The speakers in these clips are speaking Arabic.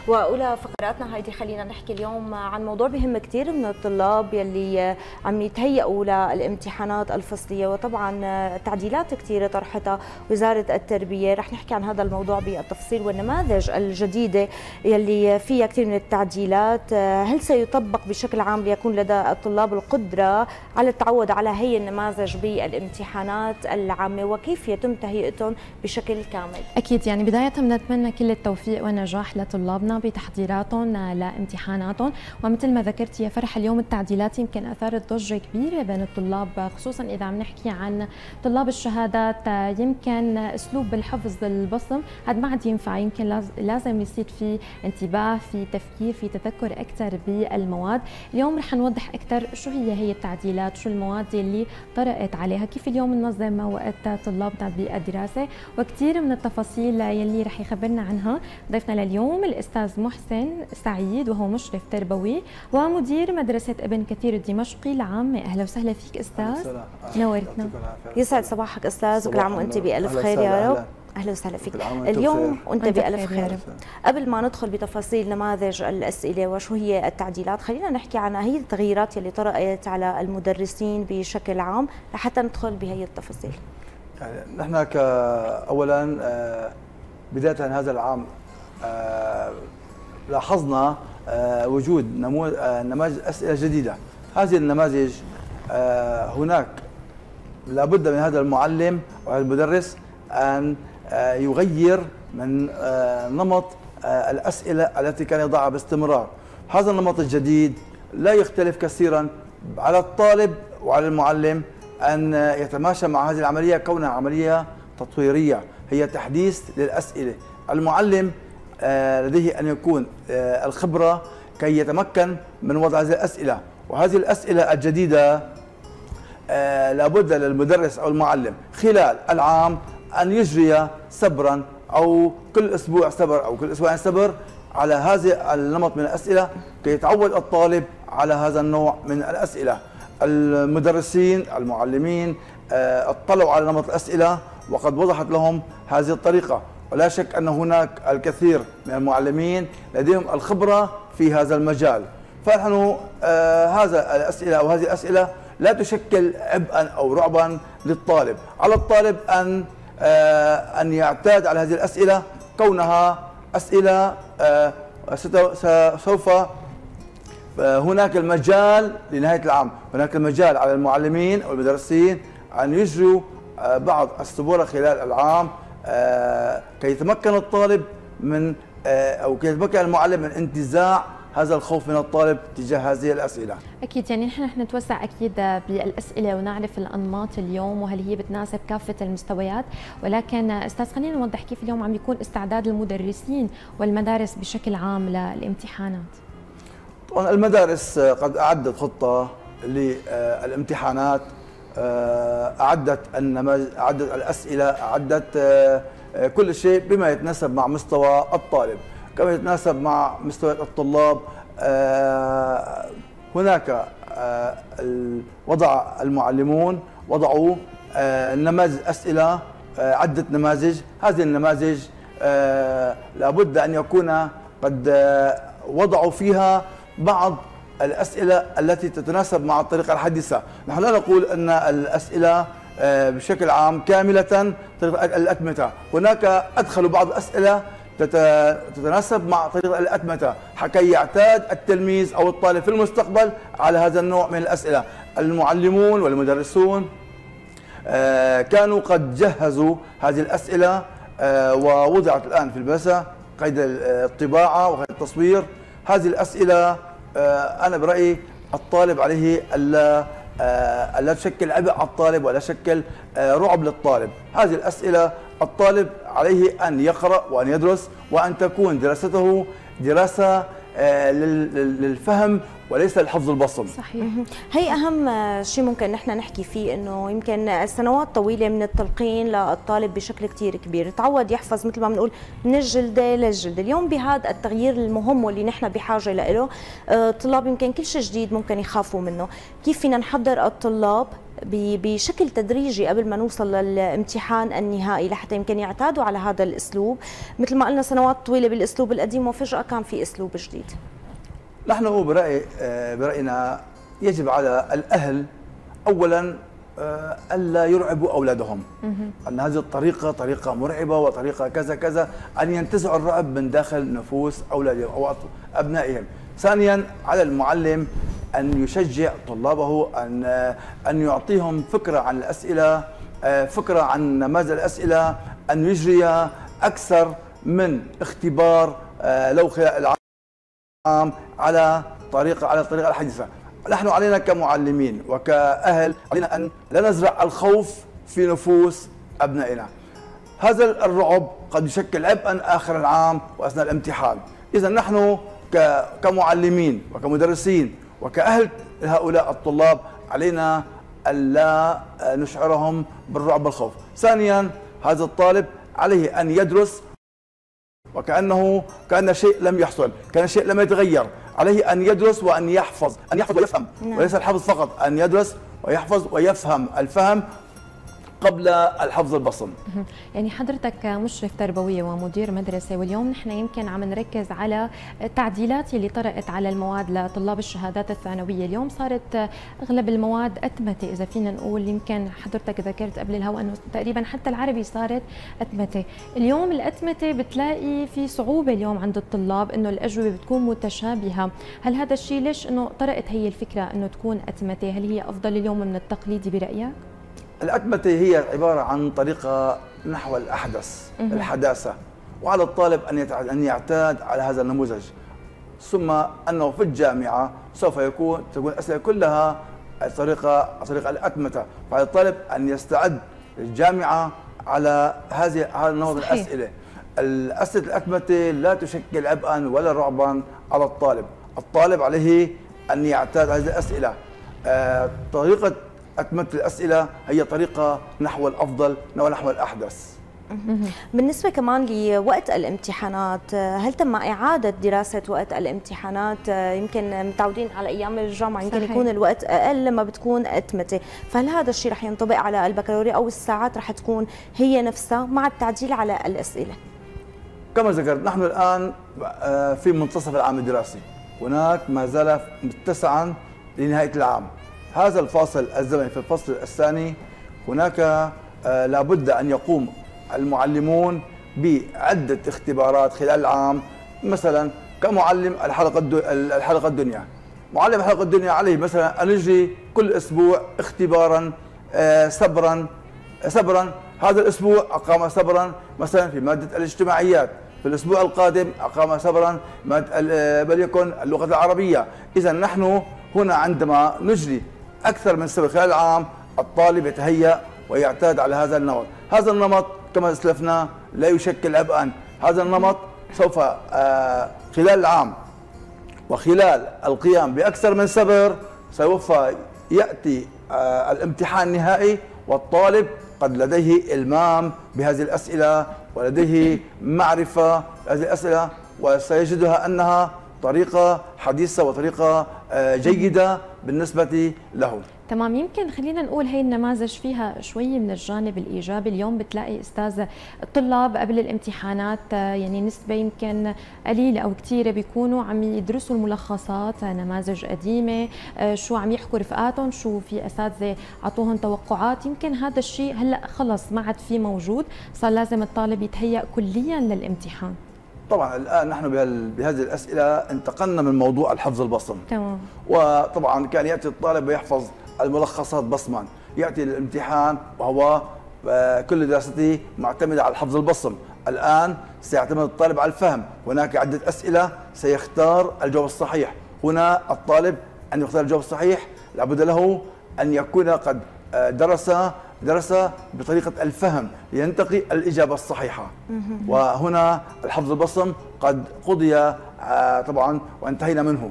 وأولى فقراتنا هيدي خلينا نحكي اليوم عن موضوع بهم كثير من الطلاب يلي عم يتهيئوا للامتحانات الفصلية، وطبعا تعديلات كثيرة طرحتها وزارة التربية. رح نحكي عن هذا الموضوع بالتفصيل والنماذج الجديدة يلي فيها كثير من التعديلات. هل سيطبق بشكل عام ليكون لدى الطلاب القدرة على التعود على هي النماذج بالامتحانات العامة، وكيف يتم تهيئتهم بشكل كامل؟ أكيد، يعني بداية بنتمنى كل التوفيق والنجاح لطلابنا بتحضيراتهم لامتحاناتهم. ومثل ما ذكرت يا فرح، اليوم التعديلات يمكن أثارت ضجة كبيرة بين الطلاب، خصوصا إذا عم نحكي عن طلاب الشهادات. يمكن أسلوب الحفظ البصم هذا ما عاد ينفع، يمكن لازم يصير في انتباه، في تفكير، في تذكر أكثر بالمواد. اليوم رح نوضح أكثر شو هي التعديلات، شو المواد اللي طرقت عليها، كيف اليوم ننظم وقت طلابنا بالدراسة، وكثير من التفاصيل يلي رح يخبرنا عنها ضيفنا لليوم الأستاذ محسن سعيد، وهو مشرف تربوي ومدير مدرسة ابن كثير الدمشقي العامة. أهلا وسهلا فيك أستاذ، نورتنا. يسعد صباحك أستاذ، وكل عام وأنت بألف خير يا رب. أهلا وسهلا فيك اليوم وأنت بألف خير. قبل ما ندخل بتفاصيل نماذج الأسئلة وشو هي التعديلات، خلينا نحكي عن هي التغييرات اللي طرأت على المدرسين بشكل عام لحتى ندخل بهي التفاصيل. يعني نحن أولا بداية هذا العام لاحظنا وجود نماذج أسئلة جديدة. هذه النماذج هناك لابد من هذا المعلم والمدرس أن يغير من نمط الأسئلة التي كان يضعها باستمرار. هذا النمط الجديد لا يختلف كثيرا على الطالب وعلى المعلم أن يتماشى مع هذه العملية، كونها عملية تطويرية، هي تحديث للأسئلة. المعلم لديه أن يكون الخبرة كي يتمكن من وضع هذه الأسئلة، وهذه الأسئلة الجديدة لابد للمدرس أو المعلم خلال العام أن يجري سبرا أو كل أسبوع سبر أو كل أسبوعين سبر على هذا النمط من الأسئلة كي يتعود الطالب على هذا النوع من الأسئلة. المدرسين المعلمين اطلعوا على نمط الأسئلة وقد وضحت لهم هذه الطريقة، ولا شك أن هناك الكثير من المعلمين لديهم الخبرة في هذا المجال. فنحن هذا الأسئلة أو هذه الأسئلة لا تشكل عبئا أو رعبا للطالب. على الطالب أن يعتاد على هذه الأسئلة، كونها أسئلة سوف هناك المجال لنهاية العام، هناك المجال على المعلمين أو المدرسين أن يجروا بعض السبورة خلال العام كي يتمكن الطالب من أو كي يتمكن المعلم من انتزاع هذا الخوف من الطالب تجاه هذه الأسئلة. أكيد، يعني نحن رح نتوسع أكيد بالأسئلة ونعرف الأنماط اليوم وهل هي بتناسب كافة المستويات، ولكن أستاذ خلينا نوضح كيف اليوم عم يكون استعداد المدرسين والمدارس بشكل عام للامتحانات. طبعا المدارس قد أعدت خطة للامتحانات، أعدت النماذج، أعدت الأسئلة، أعدت كل شيء بما يتناسب مع مستوى الطالب، كما يتناسب مع مستويات الطلاب. هناك وضع المعلمون وضعوا نماذج أسئلة، عدة نماذج. هذه النماذج لابد أن يكون قد وضعوا فيها بعض الأسئلة التي تتناسب مع الطريقة الحديثة. نحن لا نقول أن الأسئلة بشكل عام كاملة طريقة الأتمتة، هناك أدخلوا بعض الأسئلة تتناسب مع طريقة الأتمتة حتى يعتاد التلميذ أو الطالب في المستقبل على هذا النوع من الأسئلة. المعلمون والمدرسون كانوا قد جهزوا هذه الأسئلة ووضعت الآن في المدرسة قيد الطباعة وقيد التصوير. هذه الأسئلة أنا برأيي الطالب عليه ألا تشكل عبء على الطالب ولا تشكل رعب للطالب. هذه الأسئلة الطالب عليه أن يقرأ وأن يدرس، وأن تكون دراسته دراسة للفهم وليس لحفظ البصم. صحيح. هي اهم شيء ممكن نحن نحكي فيه، انه يمكن سنوات طويله من التلقين للطالب بشكل كثير كبير، تعود يحفظ مثل ما بنقول من الجلده للجلده. اليوم بهذا التغيير المهم واللي نحن بحاجه له، الطلاب يمكن كل شيء جديد ممكن يخافوا منه. كيف فينا نحضر الطلاب بشكل تدريجي قبل ما نوصل للامتحان النهائي لحتى يمكن يعتادوا على هذا الاسلوب؟ مثل ما قلنا سنوات طويله بالاسلوب القديم وفجاه كان في اسلوب جديد. نحن برأينا يجب على الأهل أولا ألا يرعبوا أولادهم، أن هذه الطريقة طريقة مرعبة وطريقة كذا كذا، أن ينتزعوا الرعب من داخل نفوس أولادهم أو أبنائهم. ثانيا على المعلم أن يشجع طلابه، أن يعطيهم فكرة عن الأسئلة، فكرة عن نماذج الأسئلة، أن يجري أكثر من اختبار لو خلال العام على طريقة الحديثة. نحن علينا كمعلمين وكأهل علينا أن لا نزرع الخوف في نفوس أبنائنا. هذا الرعب قد يشكل عبئا آخر العام وأثناء الامتحان. إذا نحن كمعلمين وكمدرسين وكأهل هؤلاء الطلاب علينا ألا نشعرهم بالرعب والخوف. ثانيا هذا الطالب عليه أن يدرس كأن شيء لم يحصل، كأن شيء لم يتغير. عليه أن يدرس وأن يحفظ ويفهم، وليس الحفظ فقط، أن يدرس ويحفظ ويفهم، الفهم قبل الحفظ البصم. يعني حضرتك مشرف تربوي ومدير مدرسة، واليوم نحن يمكن عم نركز على التعديلات اللي طرأت على المواد لطلاب الشهادات الثانوية. اليوم صارت أغلب المواد أتمتة، إذا فينا نقول. يمكن حضرتك ذكرت قبل الهواء أنه تقريبا حتى العربي صارت أتمتة. اليوم الأتمتة بتلاقي في صعوبة اليوم عند الطلاب أنه الأجوبة بتكون متشابهة. هل هذا الشيء ليش أنه طرأت هي الفكرة أنه تكون أتمتة؟ هل هي أفضل اليوم من التقليدي برأيك؟ الأتمتة هي عبارة عن طريقة نحو الأحدث، الحداثة، وعلى الطالب أن يعتاد على هذا النموذج. ثم أنه في الجامعة سوف تكون الأسئلة كلها طريقة الأتمتة، فعلى الطالب أن يستعد للجامعة على هذا النوع من الأسئلة. الأسئلة الأتمتة لا تشكل عبئا ولا رعبا على الطالب. الطالب عليه أن يعتاد على هذه الأسئلة. طريقة أتمتة الأسئلة هي طريقة نحو الأفضل ونحو الأحدث. بالنسبة كمان لوقت الامتحانات، هل تم إعادة دراسة وقت الامتحانات؟ يمكن متعودين على أيام الجامعة يمكن صحيح. يكون الوقت أقل لما بتكون أتمتة، فهل هذا الشيء رح ينطبق على البكالوريا أو الساعات رح تكون هي نفسها مع التعديل على الأسئلة؟ كما ذكرت نحن الآن في منتصف العام الدراسي، هناك ما زال متسعا لنهاية العام. هذا الفاصل الزمني في الفصل الثاني هناك لابد أن يقوم المعلمون بعدة اختبارات خلال العام. مثلا كمعلم الحلقة الدنيا، معلم الحلقة الدنيا عليه مثلا أن يجري كل أسبوع اختبارا صبرا. هذا الأسبوع أقام صبرا مثلا في مادة الاجتماعيات، في الأسبوع القادم أقام صبرا وليكن اللغة العربية. إذا نحن هنا عندما نجري أكثر من صبر خلال العام الطالب يتهيأ ويعتاد على هذا النمط. هذا النمط كما أسلفنا لا يشكل عبئا. هذا النمط سوف خلال العام وخلال القيام بأكثر من صبر سوف يأتي الامتحان النهائي والطالب قد لديه إلمام بهذه الأسئلة ولديه معرفة بهذه الأسئلة، وسيجدها أنها طريقة حديثة وطريقة جيدة بالنسبة له. تمام. يمكن خلينا نقول هي النماذج فيها شوي من الجانب الإيجابي. اليوم بتلاقي أستاذ الطلاب قبل الامتحانات يعني نسبة يمكن قليلة أو كثيرة بيكونوا عم يدرسوا الملخصات، نماذج قديمة، شو عم يحكوا رفقاتهم، شو في أساتذة عطوهم توقعات. يمكن هذا الشيء هلأ خلص ما عاد فيه موجود، صار لازم الطالب يتهيأ كليا للامتحان. طبعا الآن نحن بهذه الأسئلة انتقلنا من موضوع الحفظ البصم. تمام. وطبعا كان يأتي الطالب ويحفظ الملخصات بصما، يأتي الامتحان وهو كل دراسته معتمدة على الحفظ البصم. الآن سيعتمد الطالب على الفهم. هناك عدة أسئلة سيختار الجواب الصحيح. هنا الطالب أن يختار الجواب الصحيح لابد له أن يكون قد درس بطريقة الفهم لينتقي الإجابة الصحيحة. وهنا الحفظ البصم قد قضي طبعا وانتهينا منه.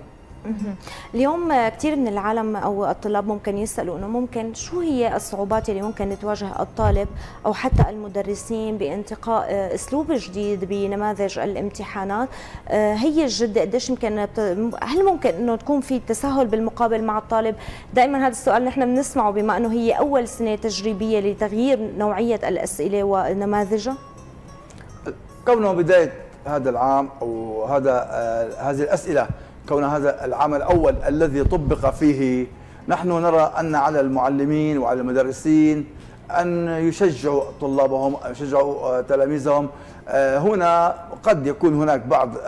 اليوم كثير من العالم او الطلاب ممكن يسالوا انه ممكن شو هي الصعوبات اللي ممكن تواجه الطالب او حتى المدرسين بانتقاء اسلوب جديد بنماذج الامتحانات. هي الجده قديش يمكن هل ممكن انه تكون في تساهل بالمقابل مع الطالب؟ دائما هذا السؤال نحن بنسمعه بما انه هي اول سنه تجريبيه لتغيير نوعيه الاسئله ونماذجها. كونه بدايه هذا العام او هذه الاسئله، كون هذا العام الاول الذي طبق فيه، نحن نرى ان على المعلمين وعلى المدرسين ان يشجعوا طلابهم، يشجعوا تلاميذهم. هنا قد يكون هناك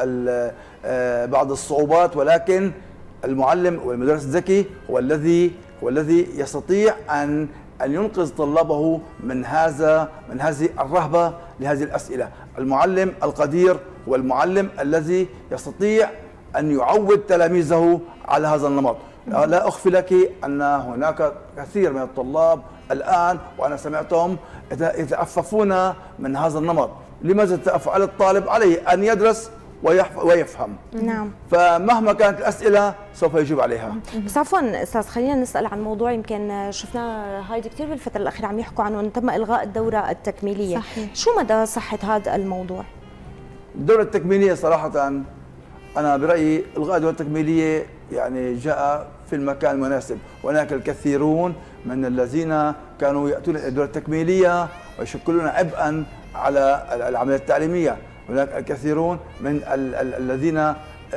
بعض الصعوبات، ولكن المعلم والمدرس الذكي هو الذي يستطيع ان ينقذ طلابه من هذه الرهبه لهذه الاسئله. المعلم القدير هو المعلم الذي يستطيع أن يعود تلاميذه على هذا النمط. لا أخفي لك أن هناك كثير من الطلاب الآن وأنا سمعتهم يتأففون من هذا النمط. لماذا تتأفف؟ على الطالب عليه أن يدرس ويفهم. نعم. فمهما كانت الأسئلة سوف يجيب عليها. بس عفوا أستاذ، خلينا نسأل عن موضوع يمكن شفناه هايدي كثير بالفترة الأخيرة عم يحكوا عنه، أنه تم إلغاء الدورة التكميلية. صحيح. شو مدى صحة هذا الموضوع؟ الدورة التكميلية صراحة أنا برأيي إلغاء الدورة التكميلية يعني جاء في المكان المناسب. وهناك الكثيرون من الذين كانوا يأتون إلى الدورة التكميلية ويشكلون عبئا على العملية التعليمية. هناك الكثيرون من الذين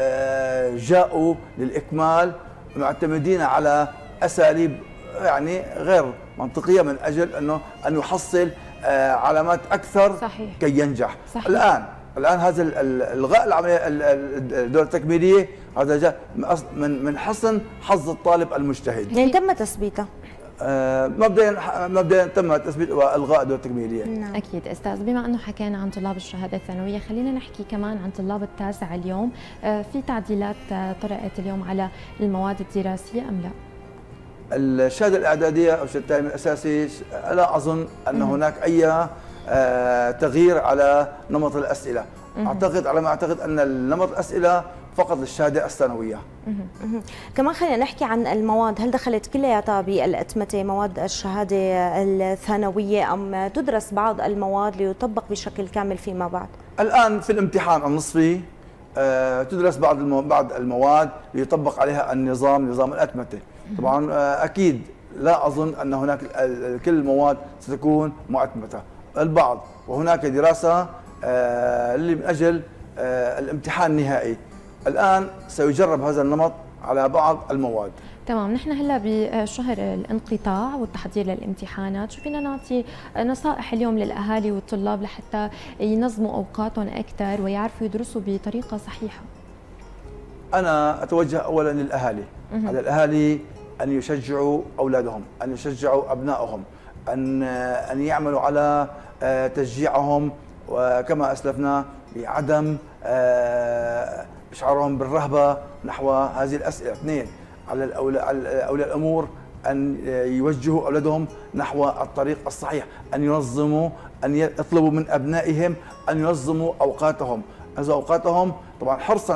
جاءوا للإكمال معتمدين على أساليب يعني غير منطقية من أجل أن يحصل علامات أكثر. صحيح. كي ينجح. صحيح. الآن هذا الغاء العملية الدورة التكميلية هذا جاء من حسن حظ الطالب المجتهد. يعني تم تثبيته. مبدئيا تم تثبيت والغاء الدورة التكميلية. نعم. اكيد استاذ، بما انه حكينا عن طلاب الشهاده الثانويه، خلينا نحكي كمان عن طلاب التاسع اليوم. في تعديلات طرأت اليوم على المواد الدراسيه ام لا؟ الشهاده الاعداديه او الشهاده التعليميه الاساسي لا اظن ان هناك اي تغيير على نمط الاسئله. على ما اعتقد ان نمط الاسئله فقط للشهاده الثانويه. كمان خلينا نحكي عن المواد، هل دخلت كلياتها بالأتمتة مواد الشهاده الثانويه ام تدرس بعض المواد ليطبق بشكل كامل فيما بعد؟ الان في الامتحان النصفي تدرس بعض المواد ليطبق عليها نظام الأتمتة. طبعا اكيد لا اظن ان هناك كل المواد ستكون مؤتمته، البعض، وهناك دراسه اللي من اجل الامتحان النهائي. الان سيجرب هذا النمط على بعض المواد. تمام، نحن هلا بشهر الانقطاع والتحضير للامتحانات، شو فينا نعطي نصائح اليوم للاهالي والطلاب لحتى ينظموا اوقاتهم اكثر ويعرفوا يدرسوا بطريقه صحيحه؟ انا اتوجه اولا للاهالي، على الاهالي ان يشجعوا اولادهم، ان يشجعوا ابنائهم، ان يعملوا على تشجيعهم، وكما اسلفنا بعدم اشعارهم بالرهبه نحو هذه الاسئله. اثنين، على اولياء الامور ان يوجهوا اولادهم نحو الطريق الصحيح، ان ينظموا، ان يطلبوا من ابنائهم ان ينظموا اوقاتهم، اوقاتهم طبعا حرصا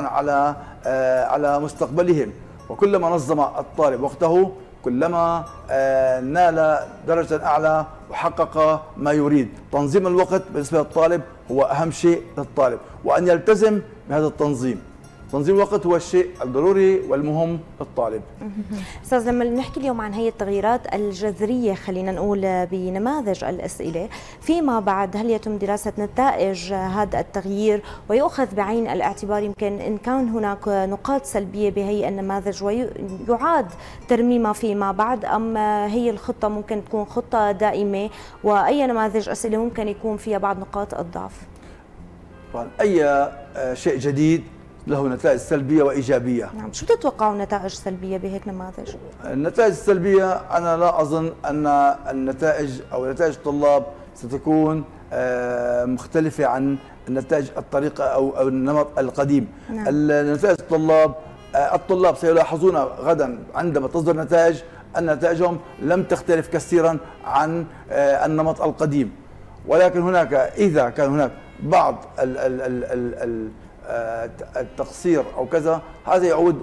على مستقبلهم. وكلما نظم الطالب وقته كلما نال درجة أعلى وحقق ما يريد. تنظيم الوقت بالنسبة للطالب هو أهم شيء للطالب، وأن يلتزم بهذا التنظيم. تنظيم الوقت هو الشيء الضروري والمهم للطالب. استاذ، لما نحكي اليوم عن هي التغييرات الجذريه خلينا نقول بنماذج الاسئله، فيما بعد هل يتم دراسه نتائج هذا التغيير ويؤخذ بعين الاعتبار يمكن ان كان هناك نقاط سلبيه بهي النماذج ويعاد ترميمها فيما بعد، ام هي الخطه ممكن تكون خطه دائمه واي نماذج اسئله ممكن يكون فيها بعض نقاط الضعف؟ طبعا اي شيء جديد له نتائج سلبيه وايجابيه. نعم، شو تتوقعوا نتائج سلبيه بهيك نماذج؟ النتائج السلبيه انا لا اظن ان النتائج او نتائج الطلاب ستكون مختلفه عن النتائج الطريقه او النمط القديم. نعم. نتائج الطلاب سيلاحظون غدا عندما تصدر نتائج ان نتائجهم لم تختلف كثيرا عن النمط القديم، ولكن هناك اذا كان هناك بعض التقصير او كذا، هذا يعود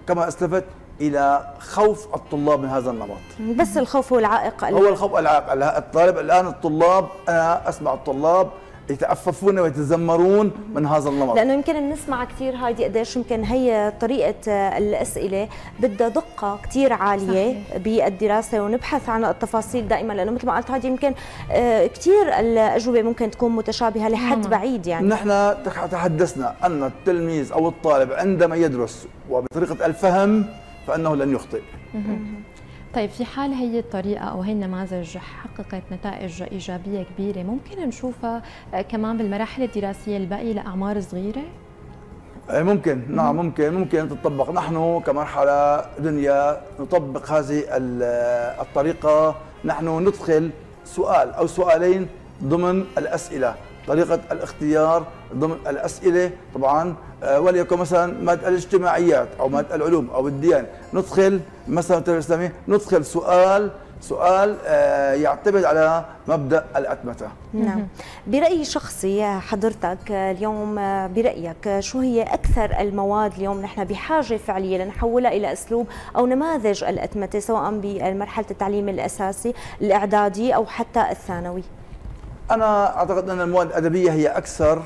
كما أسلفت إلى خوف الطلاب من هذا النمط. بس الخوف هو العائق. هو الخوف العائق. الطالب الآن، الطلاب، أنا أسمع الطلاب يتأففون ويتذمرون من هذا النمط، لأنه يمكن بنسمع كثير هايدي قديش يمكن هي طريقة الأسئلة بدها دقة كثير عالية بالدراسة، ونبحث عن التفاصيل دائما، لأنه مثل ما قلت هايدي يمكن كثير الأجوبة ممكن تكون متشابهة لحد بعيد. يعني نحن تحدثنا أن التلميذ أو الطالب عندما يدرس وبطريقة الفهم فإنه لن يخطئ. طيب في حال هي الطريقة أو هي النماذج حققت نتائج إيجابية كبيرة، ممكن نشوفها كمان بالمراحل الدراسية الباقية لأعمار صغيرة؟ ممكن، نعم ممكن تطبق. نحن كمرحلة دنيا نطبق هذه الطريقة. نحن ندخل سؤال أو سؤالين ضمن الأسئلة، طريقة الاختيار ضمن الأسئلة طبعا. وليكن مثلا مادة الاجتماعيات أو مادة العلوم أو الديانة، ندخل مثلا التربية الإسلامية ندخل سؤال يعتمد على مبدأ الأتمتة. نعم. برأي شخصي حضرتك اليوم، برأيك شو هي أكثر المواد اليوم نحن بحاجة فعلية لنحولها إلى أسلوب أو نماذج الأتمتة، سواء بمرحلة التعليم الأساسي الإعدادي أو حتى الثانوي؟ أنا أعتقد أن المواد الأدبية هي أكثر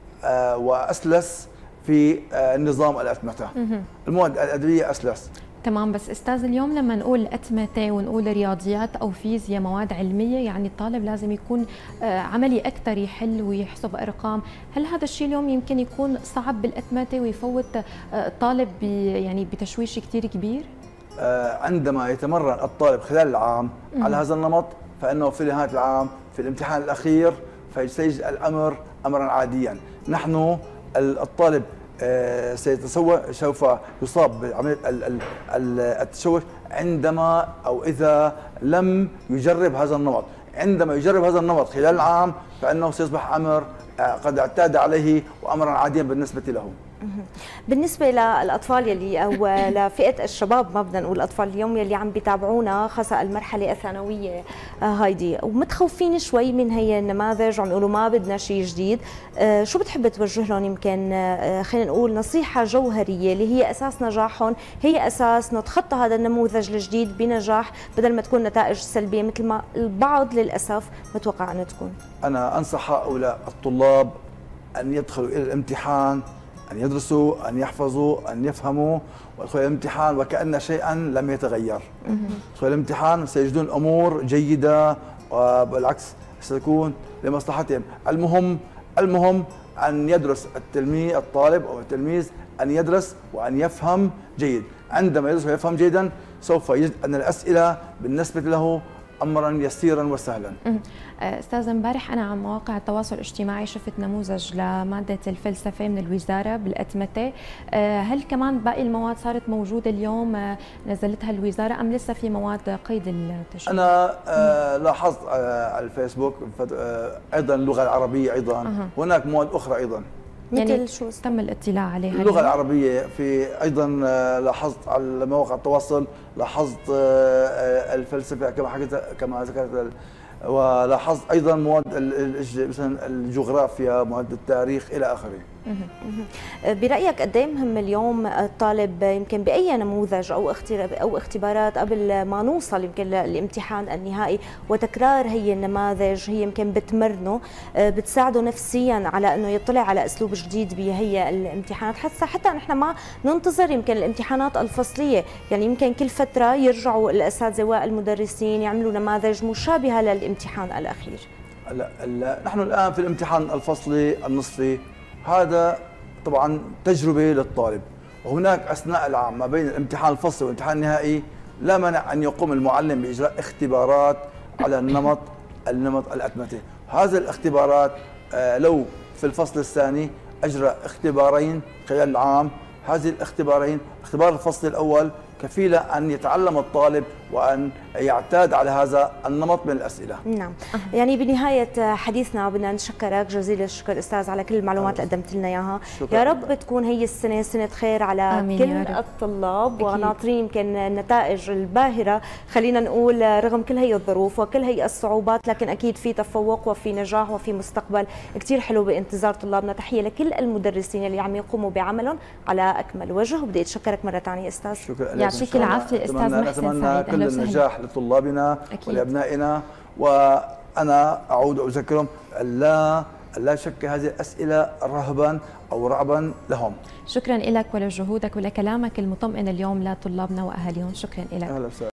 وأسلس في نظام الأتمتة. المواد الأدبية أسلس. تمام. بس أستاذ اليوم لما نقول أتمتة ونقول رياضيات أو فيزياء، مواد علمية، يعني الطالب لازم يكون عملي أكثر، يحل ويحسب أرقام. هل هذا الشيء اليوم يمكن يكون صعب بالأتمتة ويفوت الطالب يعني بتشويش كثير كبير؟ عندما يتمرن الطالب خلال العام على هذا النمط، فإنه في نهاية العام في الامتحان الأخير فسيجد الأمر أمرا عاديا. نحن الطالب سوف يصاب بعملية التشوش عندما أو إذا لم يجرب هذا النمط. عندما يجرب هذا النمط خلال العام فإنه سيصبح أمر قد اعتاد عليه وأمرا عاديا بالنسبة له. بالنسبة للأطفال يلي أو لفئة الشباب، ما بدنا نقول الأطفال اليوم يلي عم بيتابعونا، خاصة المرحلة الثانوية هايدي، ومتخوفين شوي من هي النماذج وعم يقولوا ما بدنا شيء جديد، شو بتحب توجه لهم يمكن خلينا نقول نصيحة جوهرية اللي هي أساس نجاحهم، هي أساس نتخطى هذا النموذج الجديد بنجاح بدل ما تكون نتائج سلبية مثل ما البعض للأسف متوقع أن تكون؟ أنا أنصح هؤلاء الطلاب أن يدخلوا إلى الامتحان، أن يدرسوا، أن يحفظوا، أن يفهموا، ويدخلوا الامتحان وكأن شيئا لم يتغير. يدخلوا الامتحان سيجدون الأمور جيدة، وبالعكس ستكون لمصلحتهم. المهم أن يدرس الطالب أو التلميذ أن يدرس وأن يفهم جيد. عندما يدرس ويفهم جيدا سوف يجد أن الأسئلة بالنسبة له أمرا يسيرا وسهلا. أستاذ، امبارح أنا على مواقع التواصل الاجتماعي شفت نموذج لمادة الفلسفة من الوزارة بالأتمتة. هل كمان باقي المواد صارت موجودة اليوم نزلتها الوزارة أم لسه في مواد قيد التشريع؟ أنا لاحظت على الفيسبوك أيضا اللغة العربية، أيضا هناك مواد أخرى أيضا. يعني شو تم الاطلاع عليها؟ اللغة العربية في أيضا لاحظت على مواقع التواصل، لاحظت الفلسفة كما ذكرت، ولاحظت أيضا مواد مثلا الجغرافيا، مواد التاريخ إلى آخره. برأيك قد ايه مهم اليوم الطالب يمكن بأي نموذج أو اختبارات قبل ما نوصل يمكن للامتحان النهائي، وتكرار هي النماذج هي يمكن بتمرنه، بتساعده نفسيا على انه يطلع على اسلوب جديد بهي الامتحانات، حتى نحن ما ننتظر يمكن الامتحانات الفصلية، يعني يمكن كل فترة يرجعوا الأساتذة والمدرسين يعملوا نماذج مشابهة للامتحان الأخير. لا نحن الآن في الامتحان الفصلي النصفي، هذا طبعا تجربة للطالب، وهناك أثناء العام ما بين الامتحان الفصلي والامتحان النهائي لا مانع أن يقوم المعلم بإجراء اختبارات على النمط الأتمتة. هذه الاختبارات لو في الفصل الثاني أجرى اختبارين خلال العام، هذه الاختبارين، اختبار الفصل الأول كفيلة أن يتعلم الطالب وأن يعتاد على هذا النمط من الأسئلة. نعم. يعني بنهاية حديثنا بدنا نشكرك جزيل الشكر أستاذ على كل المعلومات اللي قدمت لنا إياها. يا رب تكون هي السنة سنة خير على كل الطلاب، وناطرين يمكن النتائج الباهرة خلينا نقول رغم كل هي الظروف وكل هي الصعوبات، لكن أكيد في تفوق وفي نجاح وفي مستقبل كتير حلو بانتظار طلابنا. تحية لكل المدرسين اللي عم يقوموا بعملهم على أكمل وجه، وبدي أتشكرك مرة ثانية أستاذ. شكرا، يعطيك العافية أستاذ محسن. أتمنى كل النجاح لطلابنا ولأبنائنا، وأنا أعود وأذكرهم لا شك هذه الأسئلة رهبا أو رعبا لهم. شكرا لك ولجهودك ولكلامك المطمئن اليوم لطلابنا وأهاليهم. شكرا لك.